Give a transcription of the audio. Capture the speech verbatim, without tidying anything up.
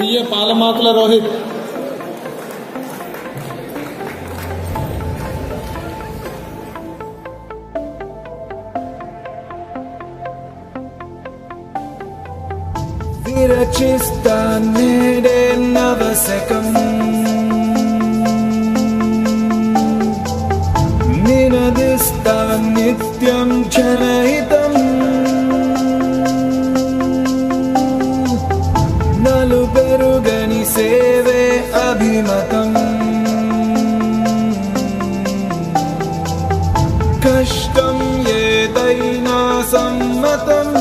PA Palamakula Rohit. విరచిస్తా నేడే నవశకం, నినదిస్తా నిత్యం జనహితం. నలుబెరుగని సేవే అభిమతం, కష్టం ఏదైనా సమ్మతం.